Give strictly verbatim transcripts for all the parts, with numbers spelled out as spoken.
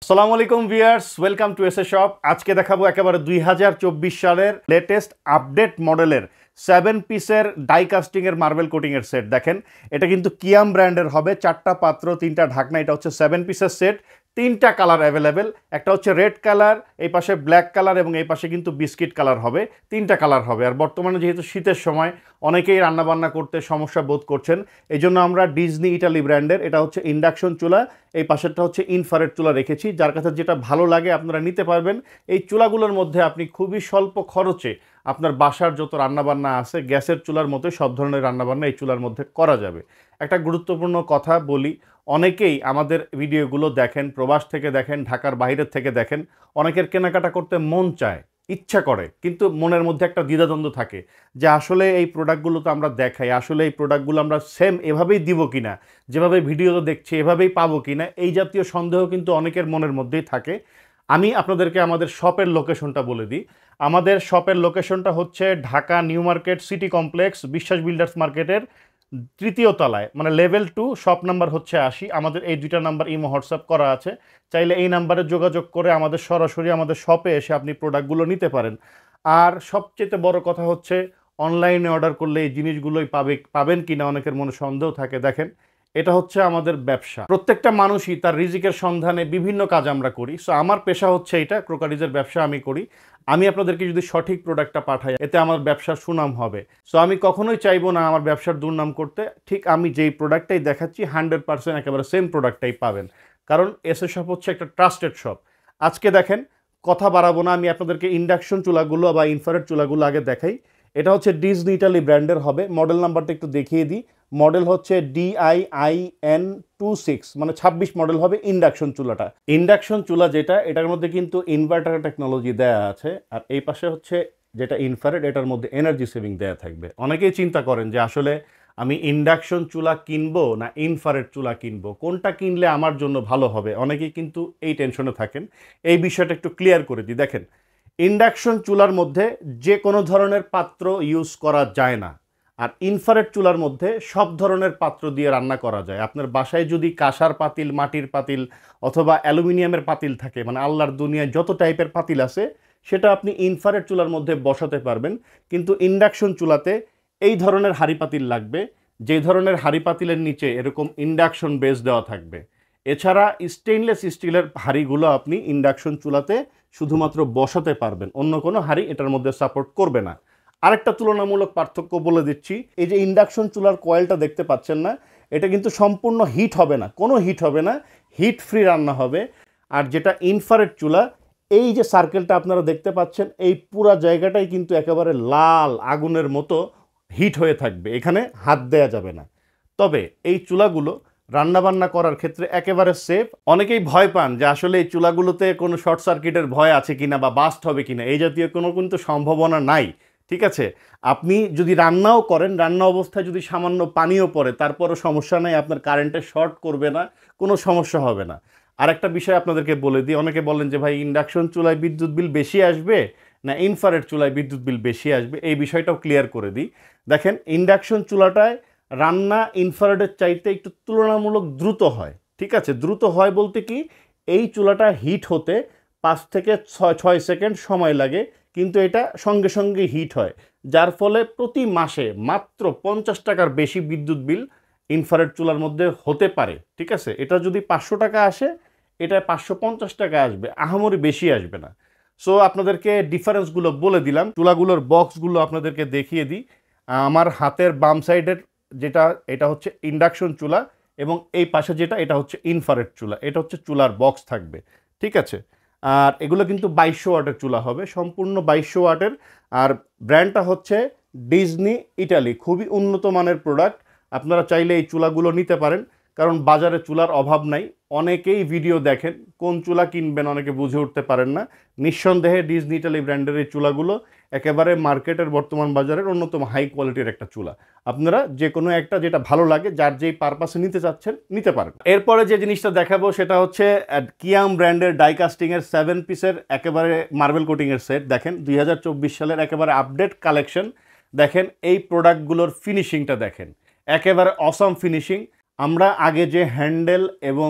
আসসালামু আলাইকুম viewers, welcome to S A shop. আজকে দেখাবো একেবারে দুই হাজার চব্বিশ সালের লেটেস্ট আপডেট মডেলের সেভেন পিসের ডাই কাস্টিংয়ের মার্বেল কোটিংয়ের সেট। দেখেন, এটা কিন্তু কিয়াম ব্র্যান্ডের হবে। চারটা পাত্র, তিনটা ঢাকনা। এটা হচ্ছে সেভেন পিসের সেট, তিনটা কালার অ্যাভেলেবেল। একটা হচ্ছে রেড কালার, এই পাশে ব্ল্যাক কালার এবং এই পাশে কিন্তু বিস্কিট কালার হবে। তিনটা কালার হবে। আর বর্তমানে যেহেতু শীতের সময় অনেকেই রান্নাবান্না করতে সমস্যা বোধ করছেন, এই জন্য আমরা ডিজনি ইটালি ব্র্যান্ডের, এটা হচ্ছে ইন্ডাকশন চুলা, এই পাশেরটা হচ্ছে ইনফ্রারেড চুলা রেখেছি। যার কাছে যেটা ভালো লাগে আপনারা নিতে পারবেন। এই চুলাগুলোর মধ্যে আপনি খুবই স্বল্প খরচে আপনার বাসার যত রান্নাবান্না আছে গ্যাসের চুলার মতো সব ধরনের রান্নাবান্না এই চুলার মধ্যে করা যাবে। একটা গুরুত্বপূর্ণ কথা বলি, অনেকেই আমাদের ভিডিওগুলো দেখেন, প্রবাস থেকে দেখেন, ঢাকার বাইরের থেকে দেখেন। অনেকের কেনাকাটা করতে মন চায়, ইচ্ছা করে, কিন্তু মনের মধ্যে একটা দ্বিধাদ্বন্দ্ব থাকে যে আসলে এই প্রোডাক্টগুলো তো আমরা দেখাই, আসলে এই প্রোডাক্টগুলো আমরা সেম এভাবেই দিব কিনা, যেভাবে ভিডিওতে দেখছি এভাবেই পাবো কিনা, এই জাতীয় সন্দেহ কিন্তু অনেকের মনের মধ্যেই থাকে। আমি আপনাদেরকে আমাদের শপের লোকেশনটা বলে দিই। আমাদের শপের লোকেশনটা হচ্ছে Dhaka new market city complex, Biswas builders মার্কেটের তৃতীয় তলায়, মানে লেভেল টু, শপ নাম্বার হচ্ছে আশি। আমাদের এই দুইটা নাম্বার ইমো হোয়াটসঅ্যাপ করা আছে, চাইলে এই নাম্বারে যোগাযোগ করে আমাদের সরাসরি আমাদের শপে এসে আপনি প্রোডাক্টগুলো নিতে পারেন। আর সবচেয়ে বড় কথা হচ্ছে, অনলাইনে অর্ডার করলে এই জিনিসগুলোই পাবে পাবেন কিনা অনেকের মনে সন্দেহ থাকে। দেখেন, এটা হচ্ছে আমাদের ব্যবসা। প্রত্যেকটা মানুষই তার রিজিকের সন্ধানে বিভিন্ন কাজ আমরা করি। সো আমার পেশা হচ্ছে এটা, ক্রোকারিজের ব্যবসা আমি করি। আমি আপনাদেরকে যদি সঠিক প্রোডাক্টটা পাঠাই, এতে আমার ব্যবসার সুনাম হবে। সো আমি কখনোই চাইবো না আমার ব্যবসার দুর্নাম করতে। ঠিক আমি যেই প্রোডাক্টটাই দেখাচ্ছি হান্ড্রেড পার্সেন্ট একেবারে সেম প্রোডাক্টটাই পাবেন, কারণ এস এ শপ হচ্ছে একটা ট্রাস্টেড শপ। আজকে দেখেন, কথা বাড়াবো না, আমি আপনাদেরকে ইন্ডাকশন চুলাগুলো বা ইনফ্রারেড চুলাগুলো আগে দেখাই। এটা হচ্ছে ডিজনি ইটালি ব্র্যান্ডের হবে। মডেল নাম্বারটা একটু দেখিয়ে দিই। মডেল হচ্ছে D I I N two six, মানে ছাব্বিশ মডেল হবে ইন্ডাকশন চুলাটা। ইন্ডাকশন চুলা যেটা, এটার মধ্যে কিন্তু ইনভার্টার টেকনোলজি দেয়া আছে। আর এই পাশে হচ্ছে যেটা ইনফ্রারেড, এটার মধ্যে এনার্জি সেভিং দেয়া থাকবে। অনেকেই চিন্তা করেন যে আসলে আমি ইন্ডাকশন চুলা কিনবো না ইনফ্রারেড চুলা কিনবো, কোনটা কিনলে আমার জন্য ভালো হবে। অনেকেই কিন্তু এই টেনশনে থাকেন। এই বিষয়টা একটু ক্লিয়ার করে দিই। দেখেন, ইন্ডাকশন চুলার মধ্যে যে কোনো ধরনের পাত্র ইউজ করা যায় না। আর ইনফ্রারেড চুলার মধ্যে সব ধরনের পাত্র দিয়ে রান্না করা যায়। আপনার বাসায় যদি কাঁসার পাতিল, মাটির পাতিল অথবা অ্যালুমিনিয়ামের পাতিল থাকে, মানে আল্লাহর দুনিয়ায় যত টাইপের পাতিল আছে, সেটা আপনি ইনফ্রারেড চুলার মধ্যে বসাতে পারবেন। কিন্তু ইন্ডাকশন চুলাতে এই ধরনের হাঁড়ি পাতিল লাগবে, যে ধরনের হাঁড়ি পাতিলের নিচে এরকম ইন্ডাকশন বেস দেওয়া থাকবে। এছাড়া স্টেইনলেস স্টিলের হাঁড়িগুলো আপনি ইন্ডাকশন চুলাতে শুধুমাত্র বসাতে পারবেন, অন্য কোনো হাঁড়ি এটার মধ্যে সাপোর্ট করবে না। আরেকটা তুলনামূলক পার্থক্য বলে দিচ্ছি, এই যে ইন্ডাকশন চুলার কয়েলটা দেখতে পাচ্ছেন না, এটা কিন্তু সম্পূর্ণ হিট হবে না, কোনো হিট হবে না, হিট ফ্রি রান্না হবে। আর যেটা ইনফ্রারেড চুলা, এই যে সার্কেলটা আপনারা দেখতে পাচ্ছেন, এই পুরা জায়গাটাই কিন্তু একেবারে লাল আগুনের মতো হিট হয়ে থাকবে, এখানে হাত দেয়া যাবে না। তবে এই চুলাগুলো রান্নাবান্না করার ক্ষেত্রে একেবারে সেফ। অনেকেই ভয় পান যে আসলে এই চুলাগুলোতে কোনো শর্ট সার্কিটের ভয় আছে কিনা বা বাস্ট হবে কিনা, এই জাতীয় কোনো কিন্তু সম্ভাবনা নাই। ঠিক আছে, আপনি যদি রান্নাও করেন, রান্না অবস্থায় যদি সামান্য পানিও পড়ে, তারপরও সমস্যা নেই, আপনার কারেন্টে শর্ট করবে না, কোনো সমস্যা হবে না। আর একটা বিষয় আপনাদেরকে বলে দিই, অনেকে বলেন যে ভাই ইন্ডাকশন চুলায় বিদ্যুৎ বিল বেশি আসবে না ইনফ্রারেড চুলায় বিদ্যুৎ বিল বেশি আসবে, এই বিষয়টাও ক্লিয়ার করে দিই। দেখেন, ইন্ডাকশন চুলাটায় রান্না ইনফ্রারেডের চাইতে একটু তুলনামূলক দ্রুত হয়। ঠিক আছে, দ্রুত হয় বলতে কি, এই চুলাটা হিট হতে পাঁচ থেকে ছয় ছয় সেকেন্ড সময় লাগে, কিন্তু এটা সঙ্গে সঙ্গে হিট হয়, যার ফলে প্রতি মাসে মাত্র পঞ্চাশ টাকার বেশি বিদ্যুৎ বিল ইনফ্রারেড চুলার মধ্যে হতে পারে। ঠিক আছে, এটা যদি পাঁচশো টাকা আসে, এটা পাঁচশো পঞ্চাশ টাকা আসবে, আহামরি বেশি আসবে না। সো আপনাদেরকে ডিফারেন্সগুলো বলে দিলাম। চুলাগুলোর বক্সগুলো আপনাদেরকে দেখিয়ে দিই। আমার হাতের বাম সাইডের যেটা, এটা হচ্ছে ইন্ডাকশন চুলা, এবং এই পাশে যেটা, এটা হচ্ছে ইনফ্রারেড চুলা। এটা হচ্ছে চুলার বক্স থাকবে। ঠিক আছে, আর এগুলো কিন্তু বাইশশো ওয়াটের চুলা হবে, সম্পূর্ণ বাইশশো ওয়াটের। আর ব্র্যান্ডটা হচ্ছে ডিজনি ইটালি, খুবই উন্নত মানের প্রোডাক্ট। আপনারা চাইলে এই চুলাগুলো নিতে পারেন, কারণ বাজারে চুলার অভাব নাই। অনেকেই ভিডিও দেখেন, কোন চুলা কিনবেন অনেকে বুঝে উঠতে পারেন না। নিঃসন্দেহে ডিজনি ইটালি ব্র্যান্ডের এই চুলাগুলো একেবারে মার্কেটের বর্তমান বাজারের অন্যতম হাই কোয়ালিটির একটা চুলা। আপনারা যে কোনো একটা যেটা ভালো লাগে, যার যেই পারপাসে নিতে চাচ্ছেন নিতে পারেন। এরপরে যে জিনিসটা দেখাবো সেটা হচ্ছে কিয়াম ব্র্যান্ডের ডাইকাস্টিংয়ের সেভেন পিসের একেবারে মার্বেল কোটিংয়ের সেট। দেখেন, দুই হাজার চব্বিশ সালের একেবারে আপডেট কালেকশন। দেখেন এই প্রোডাক্টগুলোর ফিনিশিংটা দেখেন, একেবারে অসম ফিনিশিং। আমরা আগে যে হ্যান্ডেল এবং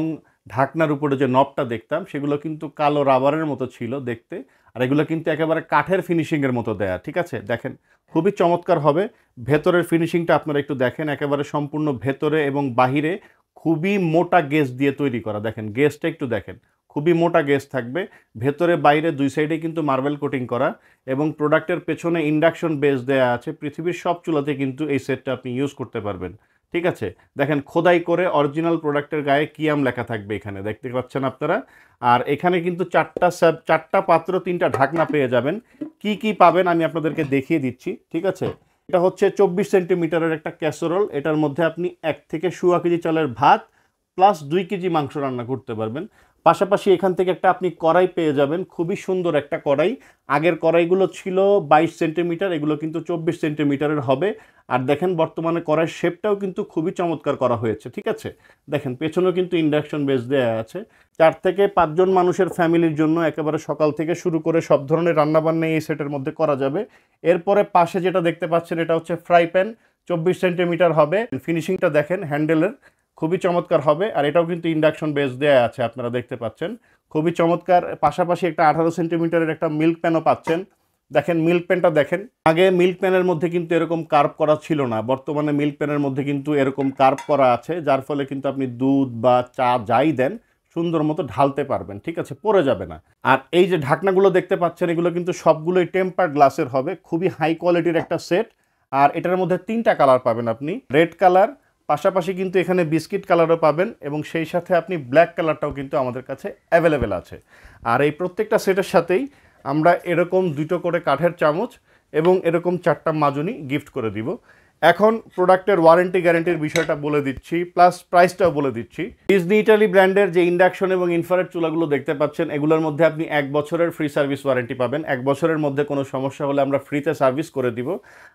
ঢাকনার উপরে যে নবটা দেখতাম সেগুলো কিন্তু কালো রাবারের মতো ছিল দেখতে, আর এগুলো কিন্তু একেবারে কাঠের ফিনিশিংয়ের মতো দেয়া, ঠিক আছে। দেখেন খুবই চমৎকার হবে। ভেতরের ফিনিশিংটা আপনারা একটু দেখেন, একেবারে সম্পূর্ণ ভেতরে এবং বাহিরে খুবই মোটা গেজ দিয়ে তৈরি করা। দেখেন গেজটা একটু দেখেন, খুবই মোটা গেজ থাকবে, ভেতরে বাইরে দুই সাইডে কিন্তু মার্বেল কোটিং করা, এবং প্রোডাক্টের পেছনে ইন্ডাকশন বেস দেয়া আছে। পৃথিবীর সব চুলাতে কিন্তু এই সেটটা আপনি ইউজ করতে পারবেন, ঠিক আছে। দেখেন খোদাই করে অরিজিনাল প্রোডাক্টের গায়ে কিয়াম লেখা থাকবে, এখানে দেখতে পাচ্ছেন আপনারা। আর এখানে কিন্তু চারটা চারটা পাত্র তিনটা ঢাকনা পেয়ে যাবেন। কি কি পাবেন আমি আপনাদেরকে দেখিয়ে দিচ্ছি, ঠিক আছে। এটা হচ্ছে চব্বিশ সেন্টিমিটারের একটা ক্যাসেরোল, এটার মধ্যে আপনি এক থেকে সোয়া কেজি চালের ভাত প্লাস দুই কেজি মাংস রান্না করতে পারবেন। পাশাপাশি এখান থেকে একটা আপনি কড়াই পেয়ে যাবেন, খুবই সুন্দর একটা কড়াই। আগের কড়াইগুলো ছিল বাইশ সেন্টিমিটার, এগুলো কিন্তু চব্বিশ সেন্টিমিটারের হবে। আর দেখেন বর্তমানে কড়াইয়ের শেপটাও কিন্তু খুবই চমৎকার করা হয়েছে, ঠিক আছে। দেখেন পেছনেও কিন্তু ইন্ডাকশন বেস দেওয়া আছে। চার থেকে পাঁচজন মানুষের ফ্যামিলির জন্য একেবারে সকাল থেকে শুরু করে সব ধরনের রান্নাবান্না এই সেটের মধ্যে করা যাবে। এরপরে পাশে যেটা দেখতে পাচ্ছেন এটা হচ্ছে ফ্রাই প্যান, চব্বিশ সেন্টিমিটার হবে। ফিনিশিংটা দেখেন হ্যান্ডেলের খুবই চমৎকার হবে, আর এটাও কিন্তু ইন্ডাকশন বেস দেওয়া আছে, আপনারা দেখতে পাচ্ছেন খুবই চমৎকার। পাশাপাশি একটা আঠারো সেন্টিমিটারের একটা মিল্ক প্যানও পাচ্ছেন। দেখেন মিল্ক প্যানটা দেখেন, আগে মিল্ক প্যানের মধ্যে কিন্তু এরকম কার্ভ করা ছিল না, বর্তমানে মিল্ক প্যানের মধ্যে কিন্তু এরকম কার্ভ করা আছে, যার ফলে কিন্তু আপনি দুধ বা চা যাই দেন সুন্দর মতো ঢালতে পারবেন, ঠিক আছে, পড়ে যাবে না। আর এই যে ঢাকনাগুলো দেখতে পাচ্ছেন এগুলো কিন্তু সবগুলোই টেম্পার গ্লাসের হবে, খুবই হাই কোয়ালিটির একটা সেট। আর এটার মধ্যে তিনটা কালার পাবেন আপনি, রেড কালার, পাশাপাশি কিন্তু এখানে বিস্কিট কালারও পাবেন, এবং সেই সাথে আপনি ব্ল্যাক কালারটাও কিন্তু আমাদের কাছে অ্যাভেলেবেল আছে। আর এই প্রত্যেকটা সেটের সাথেই আমরা এরকম দুটো করে কাঠের চামচ এবং এরকম চারটা মাজনি গিফট করে দিব। এখন প্রোডাক্টের ওয়ারেন্টি গ্যারেন্টির বিষয়টা বলে দিচ্ছি, প্লাস প্রাইসটাও বলে দিচ্ছি। ডিজনি ইটালি ব্র্যান্ডের যে ইন্ডাকশন এবং ইনফ্রারেড চুলাগুলো দেখতে পাচ্ছেন এগুলোর মধ্যে আপনি এক বছরের ফ্রি সার্ভিস ওয়ারেন্টি পাবেন। এক বছরের মধ্যে কোনো সমস্যা হলে আমরা ফ্রিতে সার্ভিস করে দিব।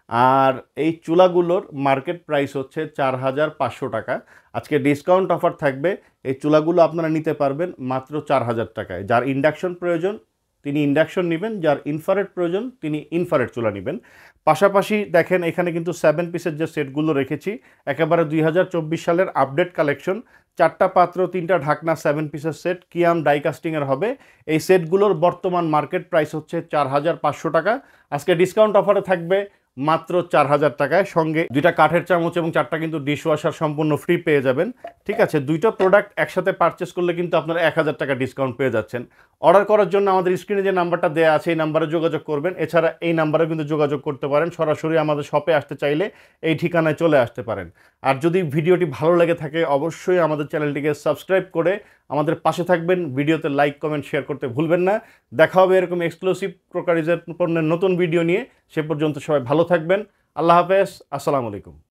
আর এই চুলাগুলোর মার্কেট প্রাইস হচ্ছে চার হাজার পাঁচশো টাকা। আজকে ডিসকাউন্ট অফার থাকবে, এই চুলাগুলো আপনারা নিতে পারবেন মাত্র চার হাজার টাকায়। যার ইন্ডাকশন প্রয়োজন তিনি ইন্ডাকশন নেবেন, যার ইনফ্রারেড প্রয়োজন তিনি ইনফ্রারেড চুলা নেবেন। পাশাপাশি দেখেন এখানে কিন্তু সেভেন পিসের যে সেটগুলো রেখেছি একেবারে দুই হাজার চব্বিশ সালের আপডেট কালেকশন, চারটা পাত্র তিনটা ঢাকনা সেভেন পিসের সেট কিয়াম ডাইকাস্টিংয়ের হবে। এই সেটগুলোর বর্তমান মার্কেট প্রাইস হচ্ছে চার হাজার পাঁচশো টাকা, আজকে ডিসকাউন্ট অফারে থাকবে মাত্র চার হাজার টাকায়। সঙ্গে দুইটা কাঠের চামচ এবং চারটা কিন্তু ডিশওয়াশার সম্পূর্ণ ফ্রি পেয়ে যাবেন, ঠিক আছে। দুইটা প্রোডাক্ট একসাথে পারচেস করলে কিন্তু আপনারা এক হাজার টাকা ডিসকাউন্ট পেয়ে যাচ্ছেন। অর্ডার করার জন্য আমাদের স্ক্রিনে যে নাম্বারটা দেওয়া আছে এই নাম্বারে যোগাযোগ করবেন। এছাড়া এই নাম্বারে কিন্তু যোগাযোগ করতে পারেন, সরাসরি আমাদের শপে আসতে চাইলে এই ঠিকানায় চলে আসতে পারেন। আর যদি ভিডিওটি ভালো লেগে থাকে অবশ্যই আমাদের চ্যানেলটিকে সাবস্ক্রাইব করে আমাদের পাশে থাকবেন। ভিডিওতে লাইক কমেন্ট শেয়ার করতে ভুলবেন না। দেখা হবে এরকম এক্সক্লুসিভ ক্রোকারিজের পণ্যের নতুন ভিডিও নিয়ে। সে পর্যন্ত সবাই ভালো থাকবেন। আল্লাহ হাফেজ, আসসালামু আলাইকুম।